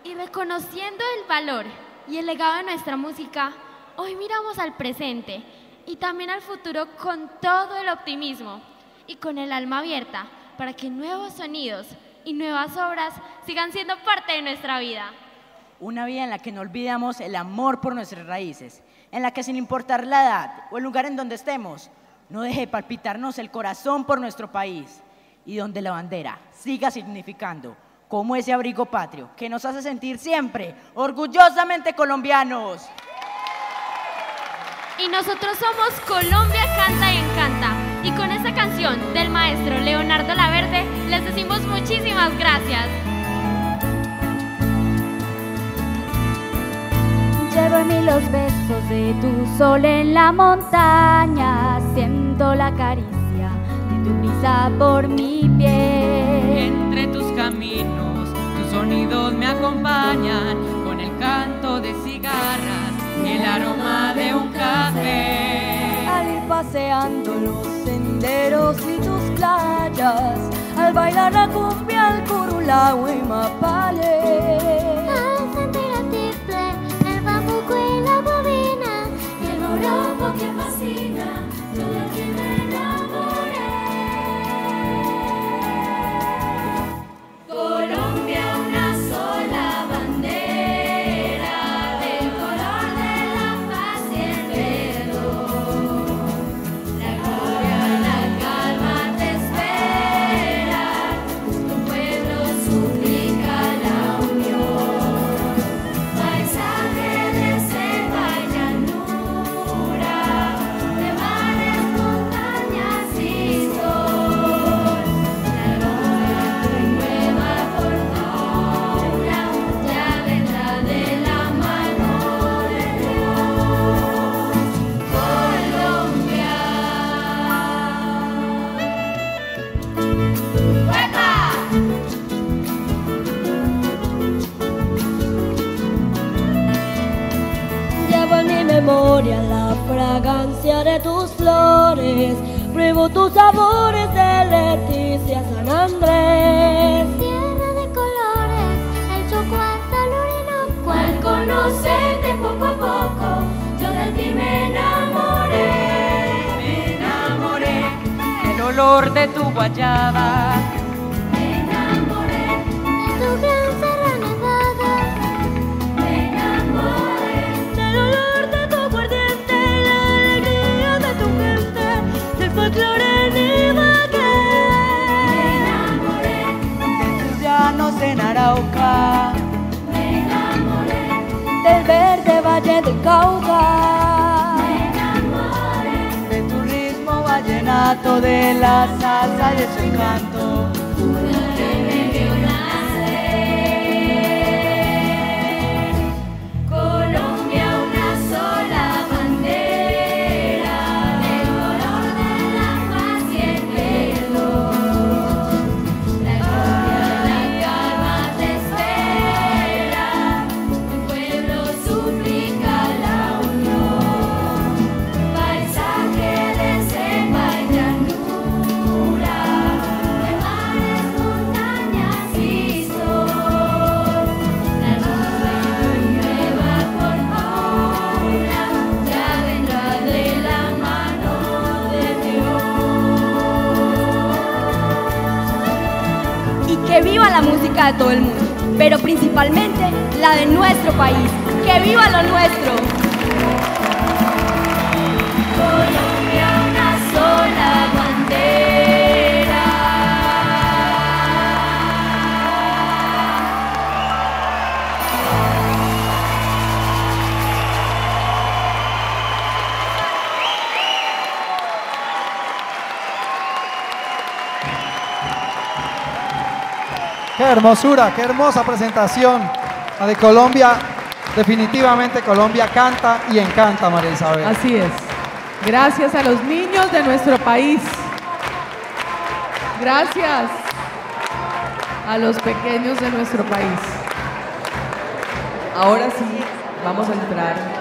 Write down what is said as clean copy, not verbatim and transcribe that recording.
Y reconociendo el valor y el legado de nuestra música, hoy miramos al presente y también al futuro con todo el optimismo y con el alma abierta para que nuevos sonidos y nuevas obras sigan siendo parte de nuestra vida. Una vida en la que no olvidamos el amor por nuestras raíces, en la que sin importar la edad o el lugar en donde estemos, no deje de palpitarnos el corazón por nuestro país y donde la bandera siga significando como ese abrigo patrio que nos hace sentir siempre orgullosamente colombianos. Y nosotros somos Colombia Canta y Encanta. Y con esta canción del maestro Leonardo Laverde les decimos muchísimas gracias. Llevo en mí los besos de tu sol en la montaña, siento la caricia de tu brisa por mi piel. Entre tus caminos, tus sonidos me acompañan, con el canto de cigarras y el aroma de un café. Al ir paseando los senderos y tus playas, al bailar la cumbia, al curulao y mapale. Al sentir el tiple, el bambuco y la bobina, y el joropo que fascina, yo de ti me enamoré. Colombia, una sola bandera, del color de la paz y el perdón. La gloria y la calma te esperan, tu pueblo suplica la unión. Paisaje de selva y llanura, de mares, montañas y sol. La gloria nueva fortuna ya vendrá de la mano de Dios. Colombia. ¡Huepa! Llevo en mi memoria la fragancia de tus flores, pruebo tus sabores de Leticia, San Andrés. Tierra de colores, el Chocó hasta el Orinoco. Al conocerte poco a poco, yo de ti me enamoré. Me enamoré del olor de tu guayaba, Me enamoré de tu gran Sierra Nevada. Me enamoré Del olor de tu aguardiente y la alegría de tu gente, del folclore en Ibagué. Me enamoré, De tus llanos en Arauca, me enamoré, Del verde valle del Cauca, me enamoré. de tu ritmo vallenato, de la salsa y de su encanto. Que me vio nacer. Colombia, una sola bandera, del color de la paz y el perdón. La gloria y la calma te espera, tu pueblo suplica la unión. Paisaje de selva y llanura, de mares, montañas y sol. La nueva fortuna ya vendrá de la mano de Dios. Y que viva la música de todo el mundo, pero principalmente la de nuestro país. ¡Que viva lo nuestro! Colombia, una sola bandera. Qué hermosura, qué hermosa presentación. La de Colombia, definitivamente Colombia canta y encanta, María Isabel. Así es. Gracias a los niños de nuestro país. Gracias a los pequeños de nuestro país. Ahora sí, vamos a entrar